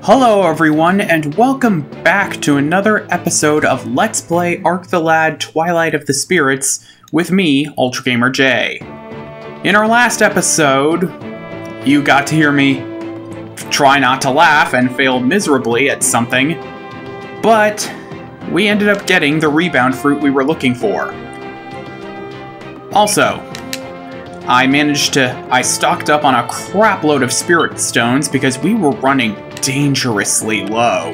Hello everyone, and welcome back to another episode of Let's Play Arc the Lad Twilight of the Spirits with me, UltraGamerJ. In our last episode, you got to hear me try not to laugh and fail miserably at something, but we ended up getting the rebound fruit we were looking for. Also, I stocked up on a crap load of spirit stones because we were running dangerously low.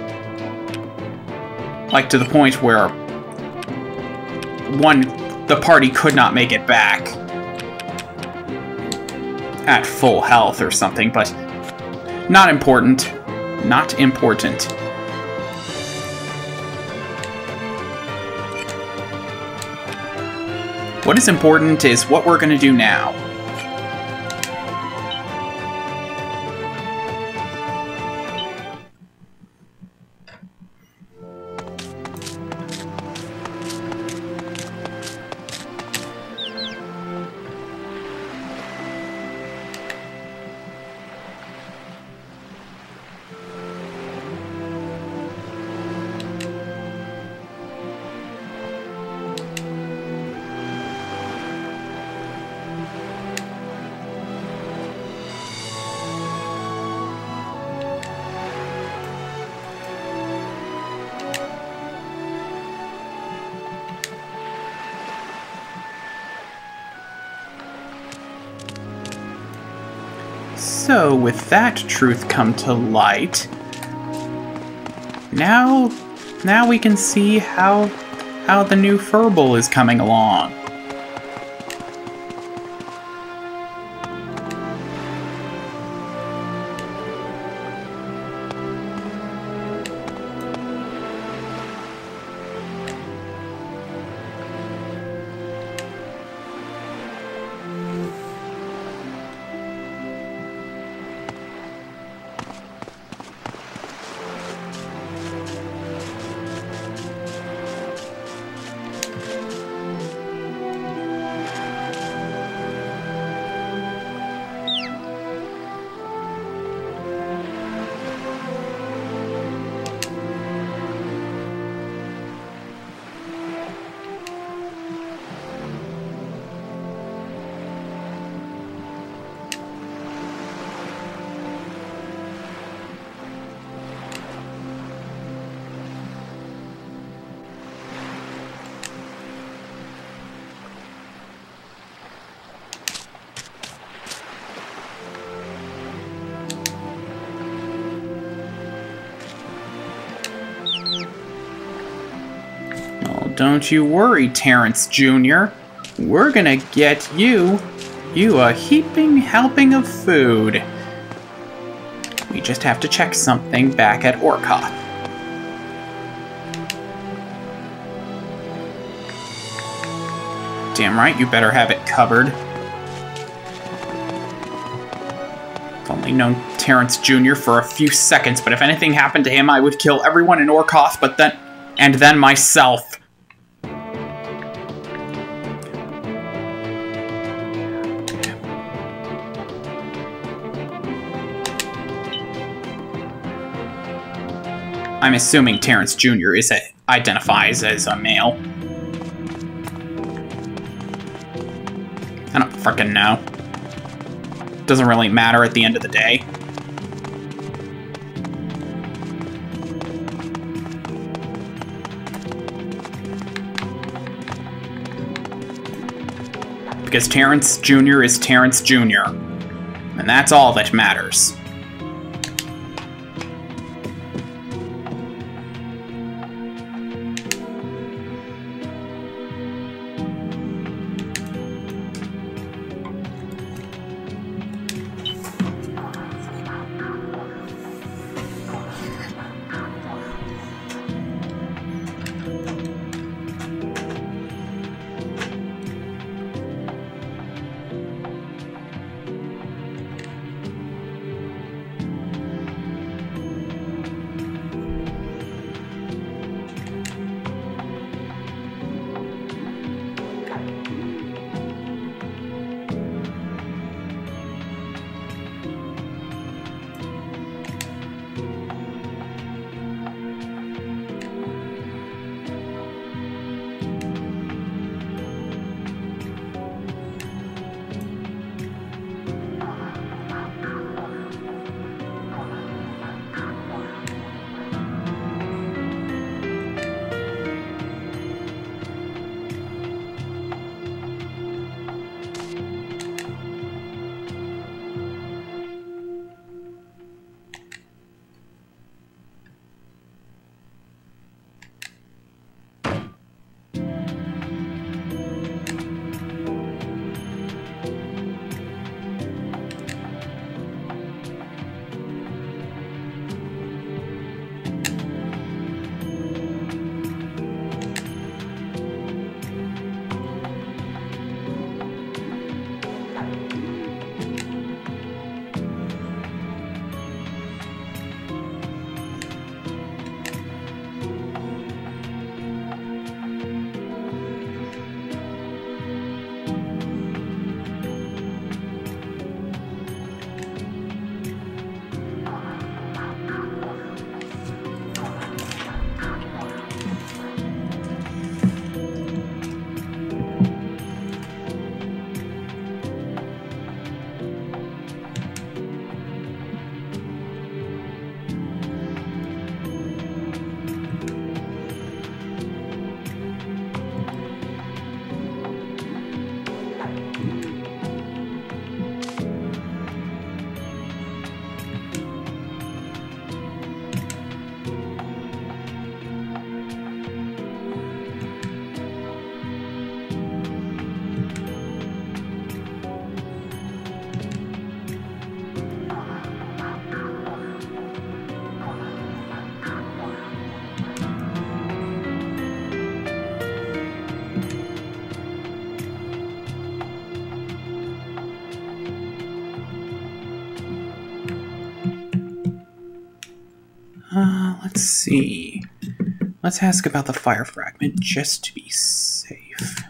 Like to the point where the party could not make it back at full health or something, but not important. Not important. What is important is what we're going to do now. So, with that truth come to light, now we can see how the new firble is coming along. Don't you worry, Terrence Jr. We're gonna get you a heaping helping of food. We just have to check something back at Orkoth. Damn right, you better have it covered. I've only known Terrence Jr. for a few seconds, but if anything happened to him, I would kill everyone in Orkoth, and then myself. I'm assuming Terrence Jr. identifies as a male. I don't frickin' know. Doesn't really matter at the end of the day. Because Terrence Jr. is Terrence Jr. And that's all that matters. Let's see. Let's ask about the fire fragment just to be safe.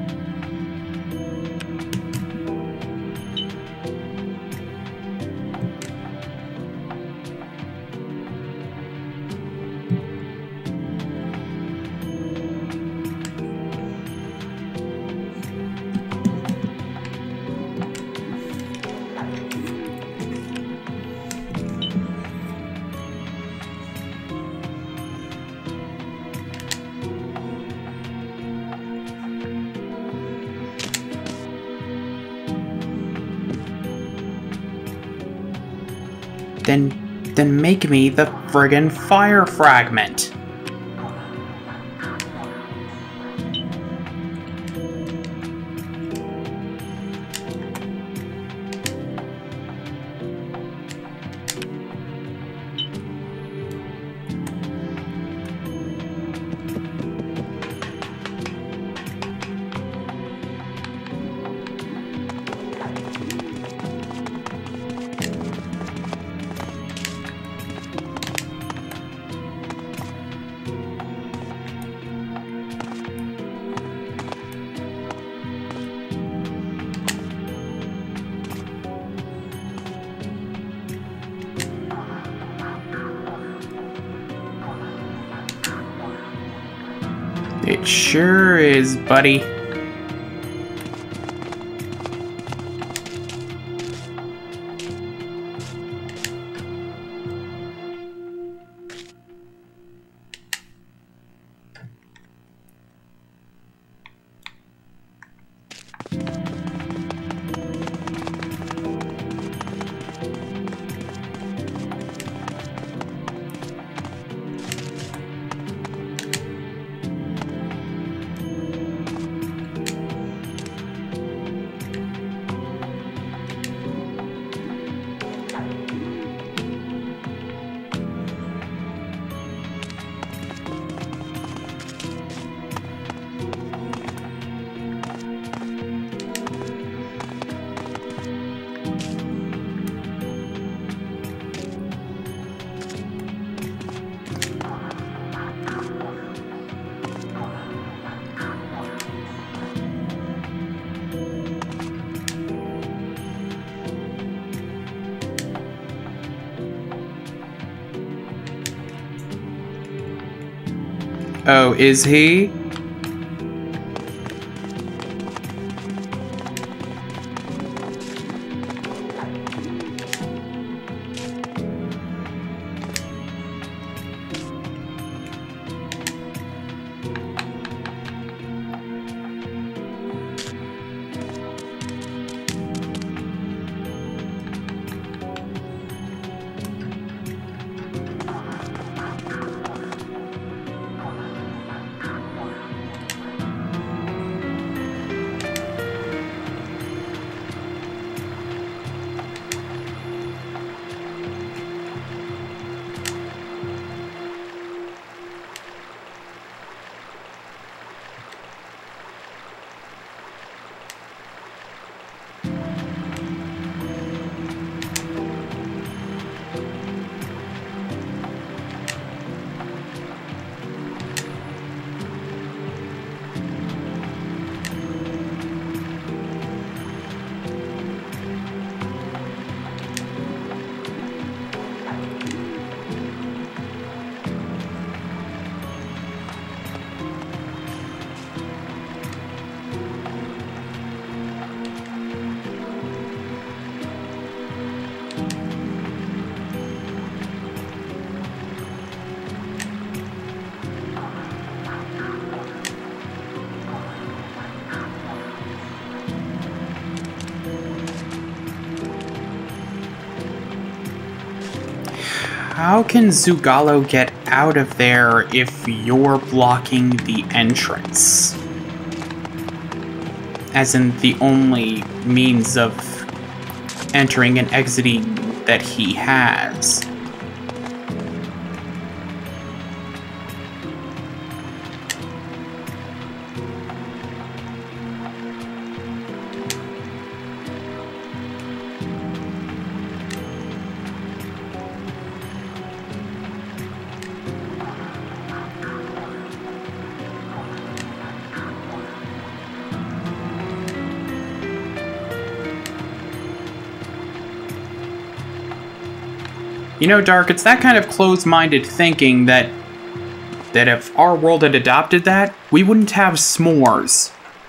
Then make me the friggin' fire fragment. It sure is, buddy. Oh, is he? How can Zugalo get out of there if you're blocking the entrance? As in the only means of entering and exiting that he has. You know, Darc, it's that kind of closed-minded thinking that if our world had adopted that, we wouldn't have s'mores.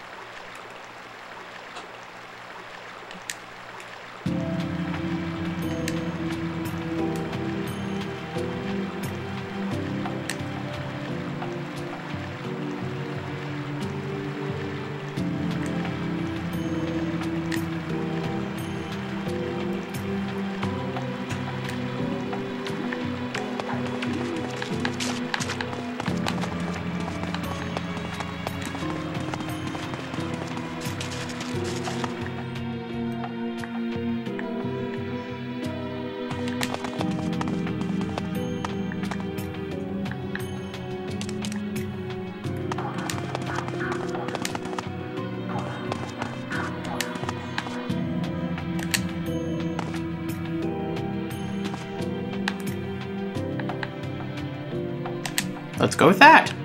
Let's go with that.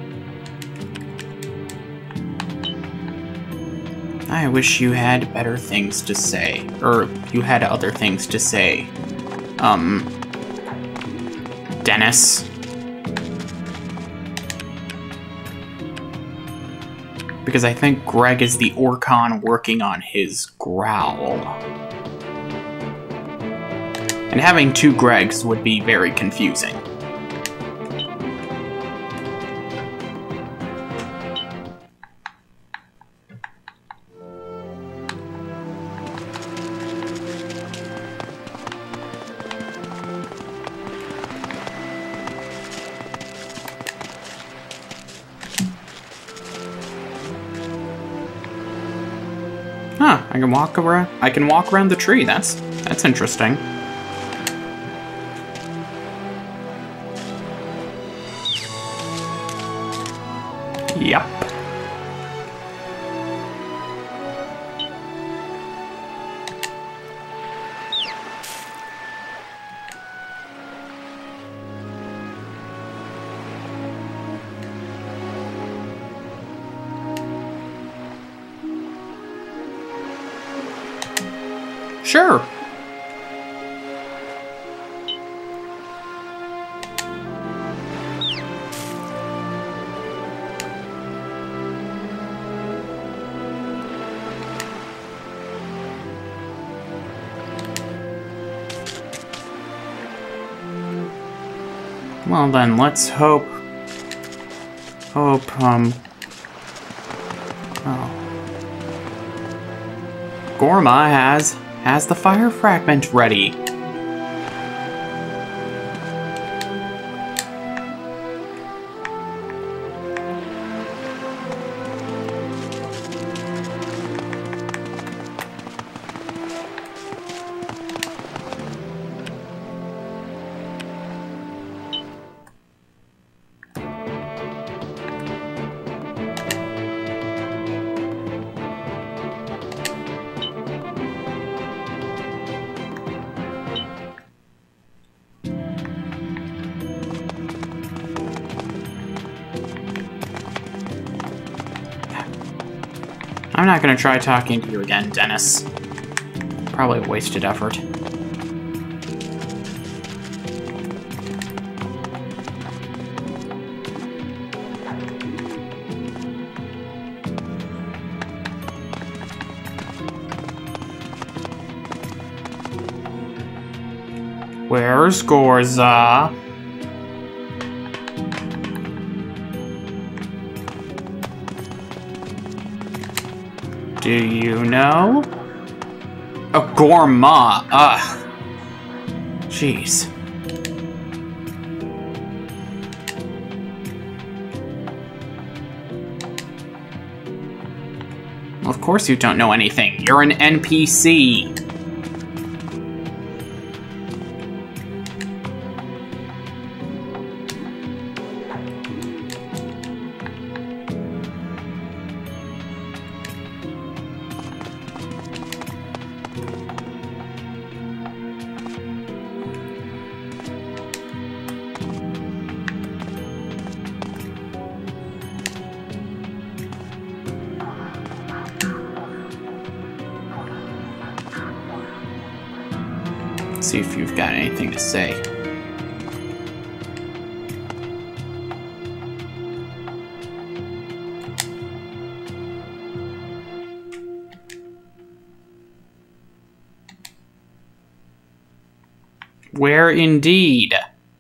I wish you had better things to say. Or, you had other things to say. Dennis. Because I think Greg is the Orcon working on his growl. And having two Gregs would be very confusing. Huh, I can walk around the tree. That's interesting. Yup. Sure. Well then, let's hope, Gorma has the fire fragment ready. I'm not gonna try talking to you again, Dennis. Probably a wasted effort. Where's Gorza? Do you know? Oh, Gorma. Ugh. Jeez. Of course you don't know anything. You're an NPC. See if you've got anything to say. Where indeed?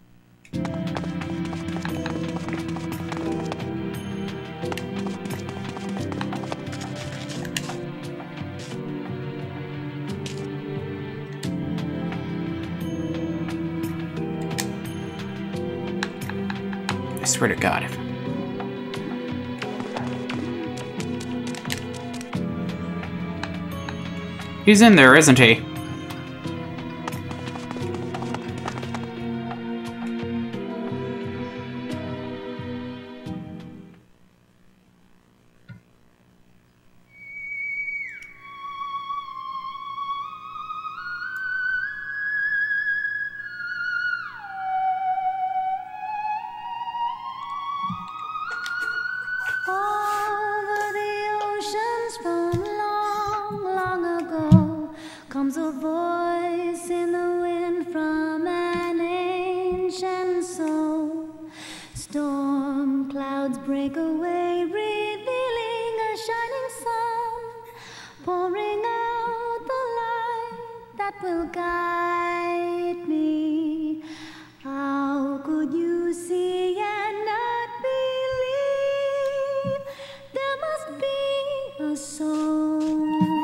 I swear to God. He's in there, isn't he? Over the oceans from long, long ago comes a voice in the wind from an ancient soul. Storm clouds break away, revealing a shining sun, pouring out the light that will guide me. How could you see and not believe? There must be a soul.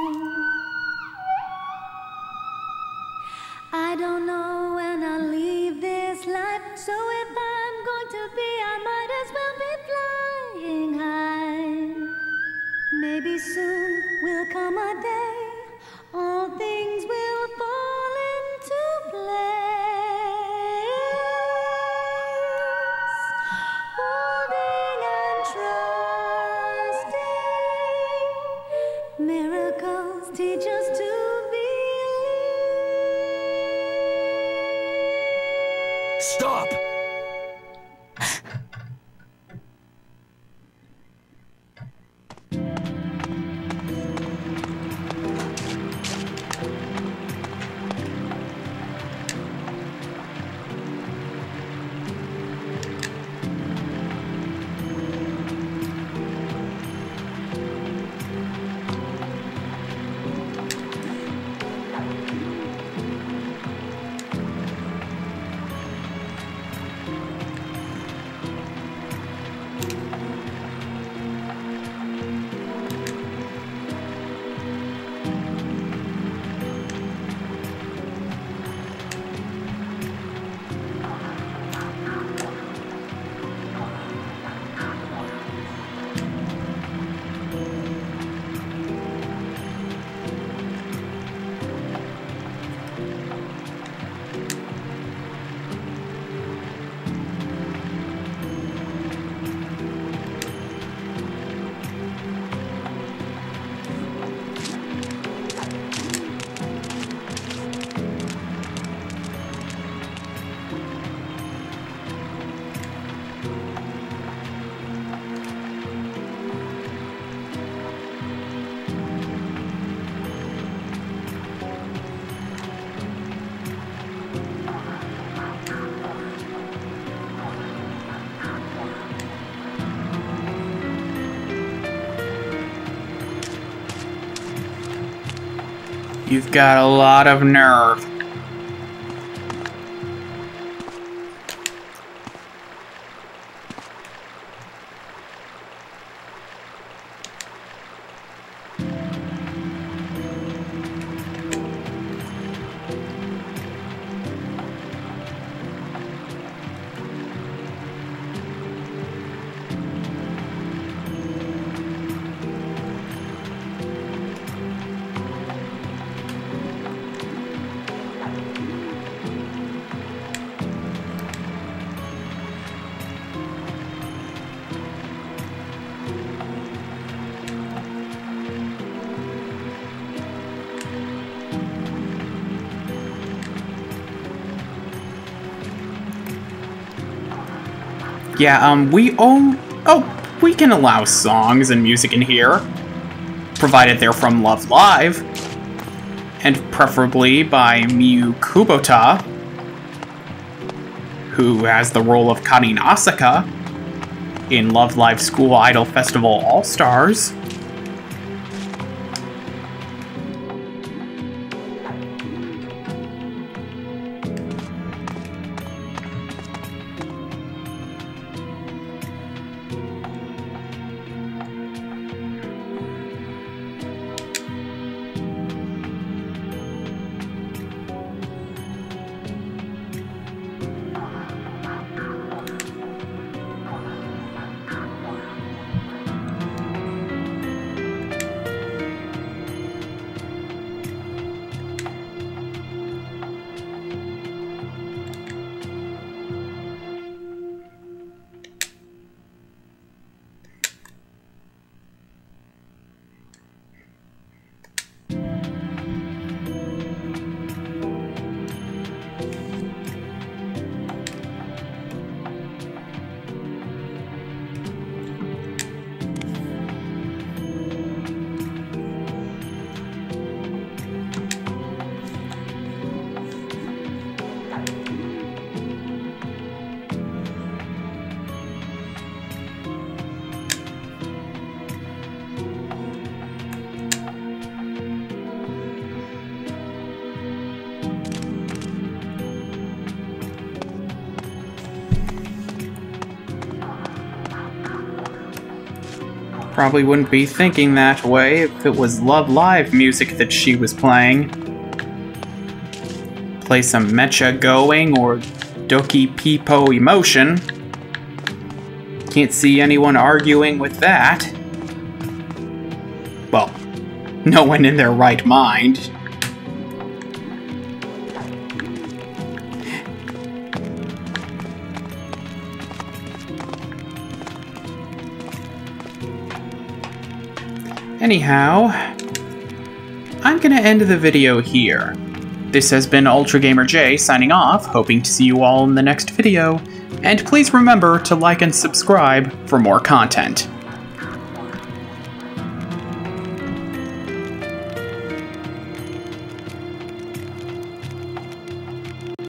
I don't know when I'll leave this life, so if I'm going to be, I might as well be flying high. Maybe soon will come a day, all things will fall into place. Holding and trusting, miracles teach us to believe. Stop! You've got a lot of nerve. we can allow songs and music in here, provided they're from Love Live, and preferably by Miyu Kubota, who has the role of Karin Asaka in Love Live School Idol Festival All-Stars. Probably wouldn't be thinking that way if it was Love Live music that she was playing. Play some mecha going or Doki Pipo emotion. Can't see anyone arguing with that. Well, no one in their right mind. Anyhow, I'm gonna end the video here. This has been UltraGamerJ signing off, hoping to see you all in the next video, and please remember to like and subscribe for more content.